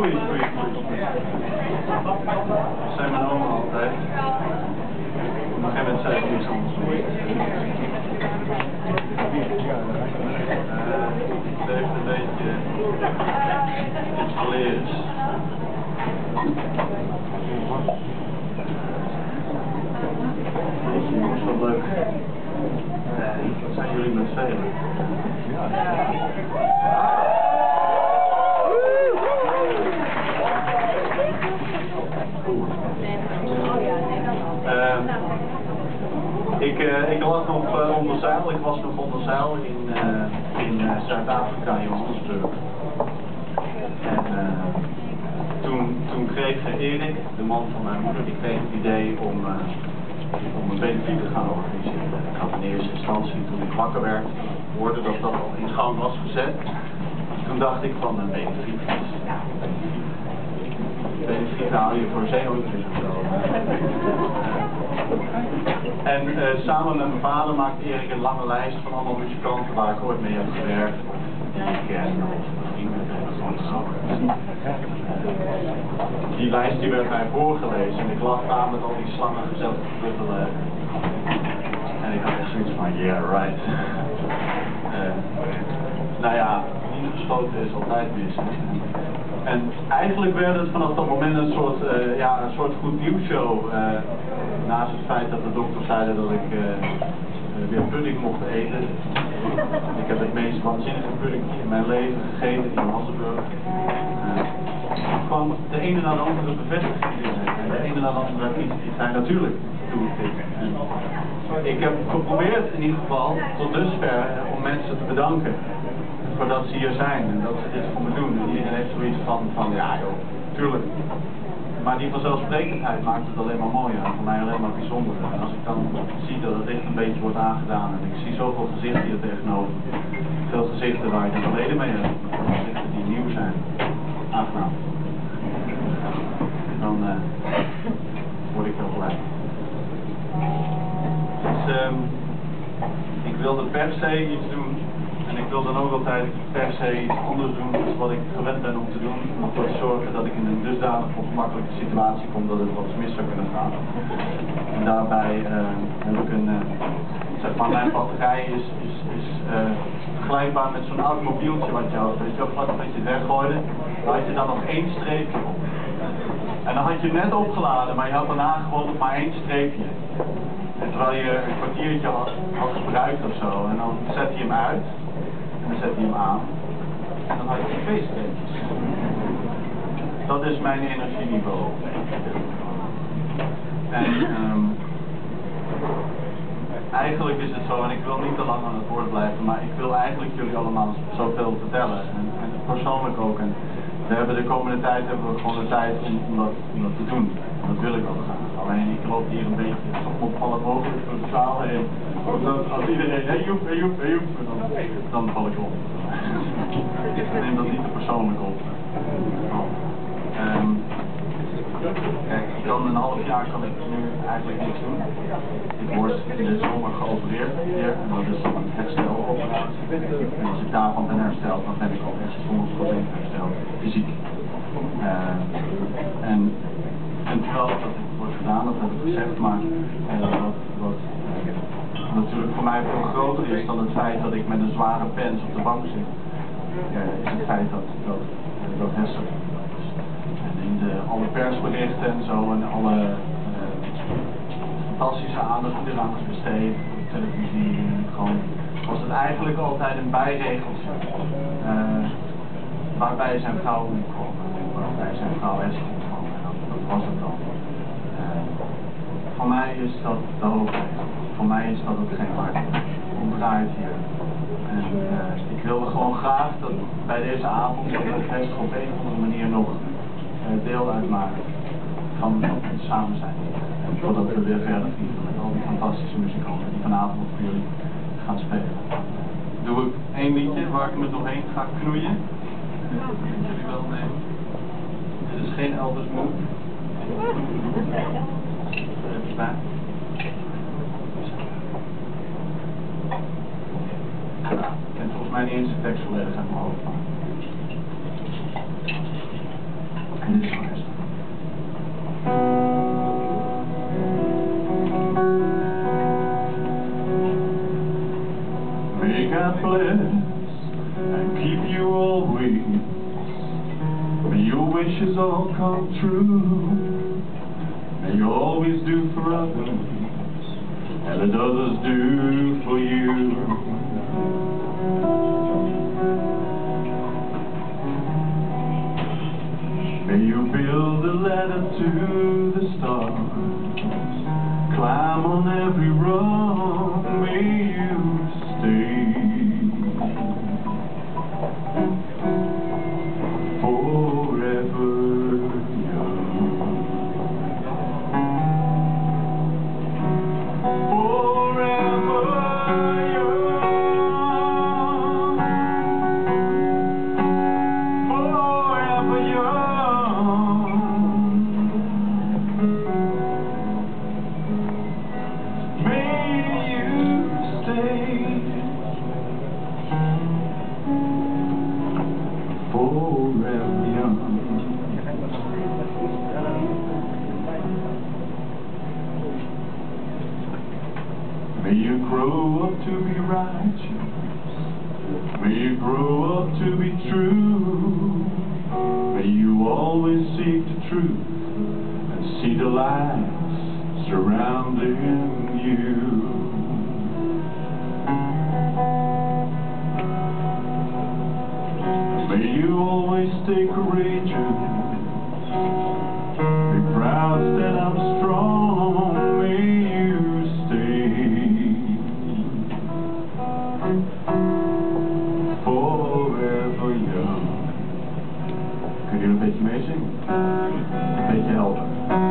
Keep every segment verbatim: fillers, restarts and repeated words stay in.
goeie, goeie, goeie. Dat zijn mijn oma altijd. Op een gegeven moment zei ze niks anders meer. Uh, het heeft een beetje iets geleerd. Dat is wel leuk. Wat zijn jullie met velen? Uh, ik, uh, ik lag nog uh, onder zeil, ik was nog onder zeil in, uh, in uh, Zuid-Afrika, in Johannesburg. En uh, toen, toen kreeg Erik, de man van mijn moeder, die kreeg het idee om, uh, om een benefiet te gaan organiseren. Ik had in eerste instantie, toen ik wakker werd, hoorde dat dat al in gang was gezet. Toen dacht ik van een benefiet. Benefiet haal je voor zeehondjes of zo. En uh, samen met mijn vader maakte Erik een lange lijst van allemaal muzikanten waar ik ooit mee heb gewerkt. Die ik ken of vrienden heb. Die lijst die werd mij voorgelezen en ik lag daar met al die slangen gezellig te pruttelen. En ik had echt zoiets van, yeah, right. uh, nou ja, niet gesloten is altijd mis. En eigenlijk werd het vanaf dat moment een soort, uh, ja, een soort goed nieuwsshow. Uh, naast het feit dat de dokters zeiden dat ik uh, uh, weer pudding mocht eten. Ik heb het meest waanzinnige pudding in mijn leven gegeten in Johannesburg. Uh, kwam de ene na de andere bevestiging in. En de ene na de andere iets die zei natuurlijk doe ik dit. En ik heb geprobeerd in ieder geval tot dusver uh, om mensen te bedanken. Voordat ze hier zijn en dat ze dit voor me doen. En iedereen heeft zoiets van, van ja joh, tuurlijk. Maar die vanzelfsprekendheid maakt het alleen maar mooier en voor mij alleen maar bijzonder. En als ik dan zie dat het echt een beetje wordt aangedaan en ik zie zoveel gezichten hier tegenover. Veel gezichten waar ik het verleden mee heb. Gezichten die nieuw zijn. Aangenaam. Dan uh, word ik heel blij. Dus um, ik wilde per se iets doen. En ik wil dan ook altijd per se iets anders doen dan wat ik gewend ben om te doen. Om ervoor te zorgen dat ik in een dusdanig ongemakkelijke situatie kom dat het wat mis zou kunnen gaan. En daarbij uh, heb ik een, uh, zeg maar, mijn batterij is, is, is uh, vergelijkbaar met zo'n oud mobieltje wat je had. Weet je, op wat je het weggooide, daar had je dan nog één streepje op. En dan had je net opgeladen, maar je had daarna gewoon nog maar één streepje. En terwijl je een kwartiertje had, had gebruikt of zo, en dan zet je hem uit. En dan zet hij hem aan. En dan had je twee streepjes. Dat is mijn energieniveau. En um, eigenlijk is het zo, en ik wil niet te lang aan het woord blijven, maar ik wil eigenlijk jullie allemaal zoveel vertellen. En, en persoonlijk ook. En we hebben de komende tijd hebben we gewoon de tijd om, om, dat, om dat te doen. En dat wil ik ook graag. Alleen ik loop hier een beetje opvallend mogelijk door de zaal heen. Omdat als iedereen, hey Joep, hey Joep, hey Joep, dan, dan val ik op. Ik neem dat niet te persoonlijk op. Um, kijk, ik kan een half jaar kan ik nu eigenlijk niks doen. Ik word in de zomer geopereerd hier en dat is een hersteloperatie. En als ik daarvan ben hersteld, dan ben ik ook echt honderd procent hersteld, fysiek. Uh, en, en terwijl dat wordt gedaan, dat heb ik gezegd, maar uh, wat, wat uh, natuurlijk voor mij veel groter is dan het feit dat ik met een zware pens op de bank zit, uh, is het feit dat, dat, uh, dat herstel is. En in de, alle persberichten en zo en alle uh, fantastische aandacht die eraan is besteed, op de televisie, gewoon, was het eigenlijk altijd een bijregeltje uh, waarbij zijn vrouw omkwam, waarbij zijn vrouw Esther omkwam, en dat, dat was het dan. Uh, voor mij is dat de hoofdregel. Voor mij is dat ook geen hart. Om draait hier. En uh, ik wilde gewoon graag dat bij deze avond dat het best op een of andere manier nog uh, deel uitmaken van het samen zijn. En voordat we weer verder vliegen met al die fantastische muzikanten die vanavond voor jullie gaan spelen. Doe ik één liedje waar ik me doorheen ga knoeien. Dat jullie wel nemen. Dit is geen Elvis Move. Even bij. Ik ken volgens mij niet eens de tekst volledig uit mijn hoofd. And this one is. May God bless and keep you always. May your wishes all come true. May you always do for others and let others do for you. May you build a ladder to the stars, climb on every rung. May you stay forever young. Forever young. Forever young. May you stay forever young. May you grow up to be righteous. May you grow up to be true. May you always seek the truth and see the lights surrounding you. May you always stay courageous. Be proud that I'm strong. May you stay forever young. Kun je een beetje meezingen? Een beetje helpen.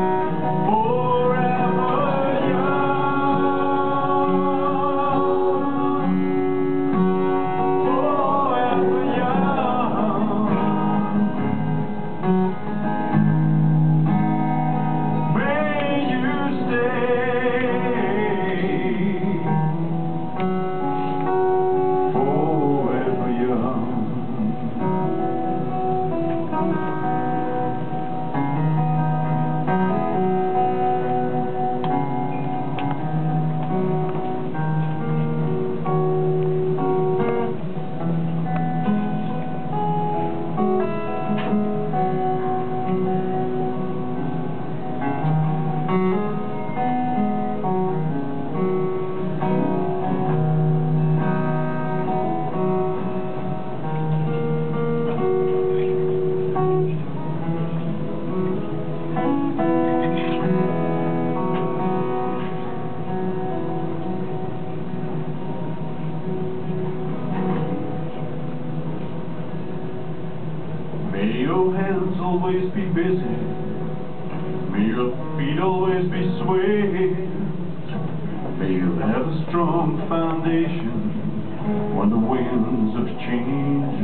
Forever young. Forever young. May you stay forever young. May your hands always be busy. May your feet always be swift. May you have a strong foundation when the winds of change